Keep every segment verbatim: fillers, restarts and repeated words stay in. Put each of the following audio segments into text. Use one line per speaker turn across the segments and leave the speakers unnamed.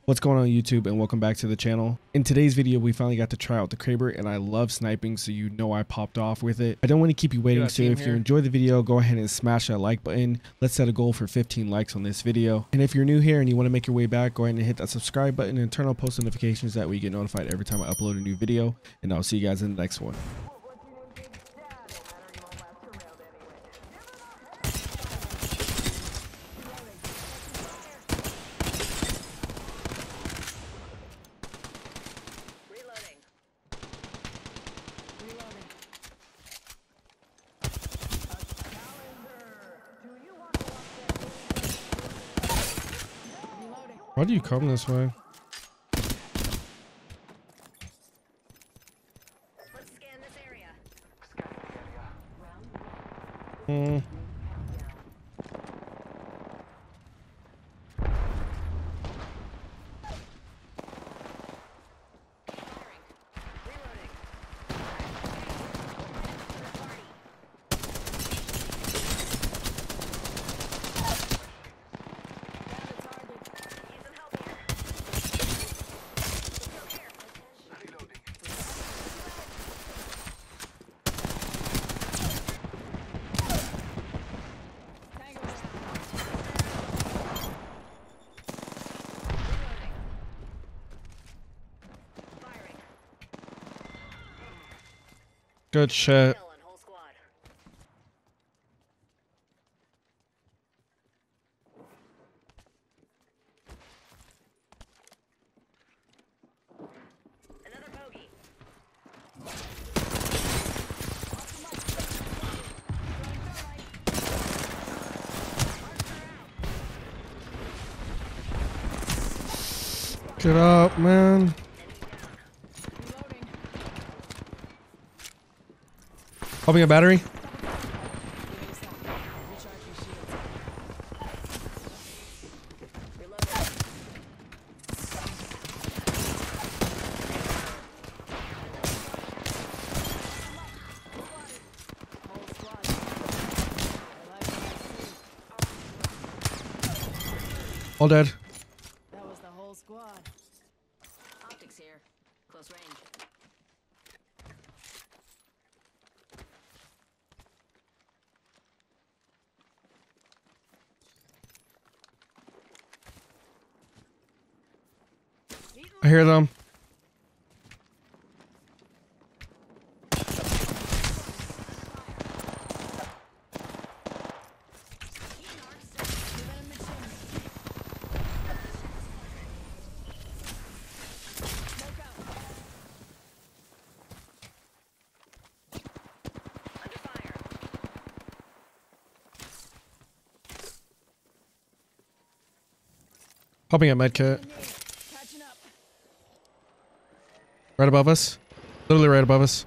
What's going on YouTube, and welcome back to the channel. In today's video we finally got to try out the Kraber, and I love sniping, so you know I popped off with it. I don't want to keep you waiting, so if you enjoy the video, go ahead and smash that like button. Let's set a goal for fifteen likes on this video. And if you're new here and you want to make your way back, go ahead and hit that subscribe button and turn on post notifications, that way you get notified every time I upload a new video. And I'll see you guys in the next one. Why do you come this way?
Let's scan this area.
Hmm. Good shit.
Another bogey.
Get up, man. Popping a battery. All dead.
That was the whole squad. Optics here. Close range.
I hear them. Popping a medkit. Right above us. Literally right above us.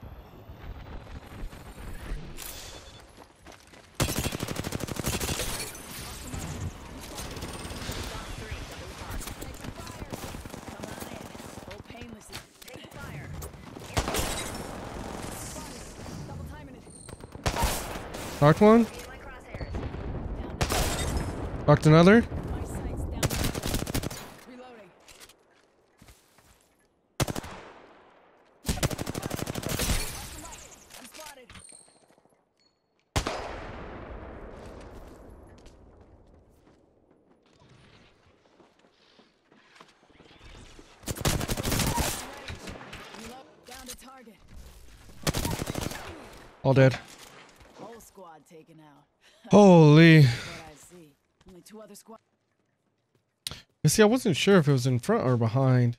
Knocked one. Knocked another. All dead.
Whole squad taken out.
Holy.
What I see. Only two other squad.
You see, I wasn't sure if it was in front or behind.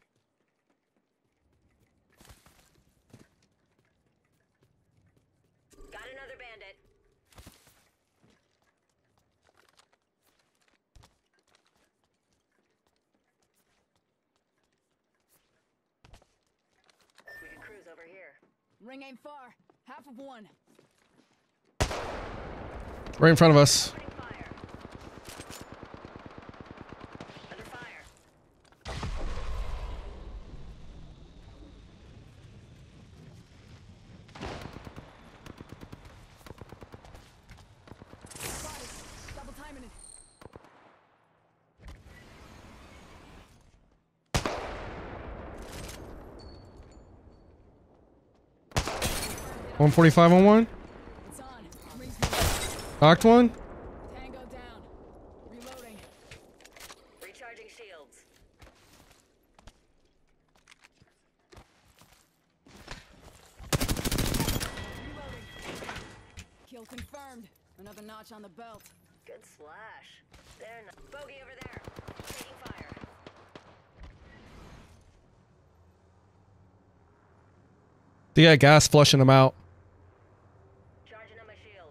Got another bandit. We can cruise over here. Ring ain't far. Half of one.
Right in front of us.
Opening fire. Under fire. Spotted. Double timing it.
one forty-five on one.
It's on.
Knocked one.
Tango down. Reloading. Recharging shields. Reloading. Kill confirmed. Another notch on the belt. Good slash. There. Bogey over there. Taking fire.
They got gas flushing them out.
Charging on my shields.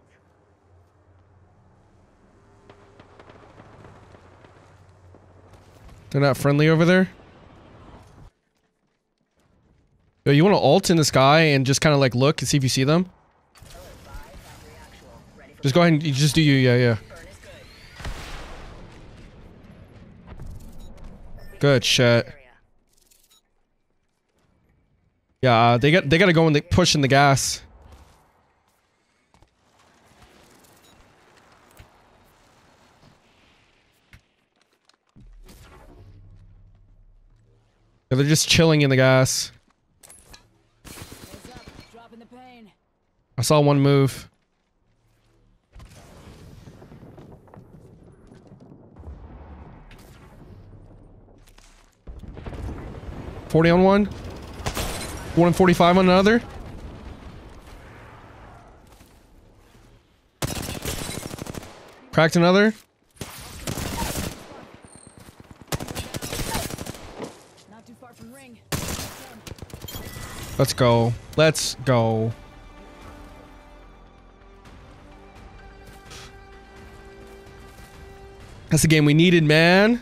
They're not friendly over there. Yo, you want to ult in the sky and just kind of like look and see if you see them? Just go ahead and you just do you, yeah, yeah. Good shit. Yeah, uh, they got they gotta go in the push in the gas. Yeah, they're just chilling in the gas.
Dropping the pain.
I saw one move. forty on one. one forty-five on another. Cracked another.
Not too far from ring.
Let's go. Let's go. That's the game we needed, man.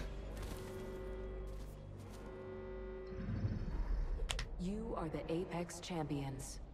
You are the Apex champions.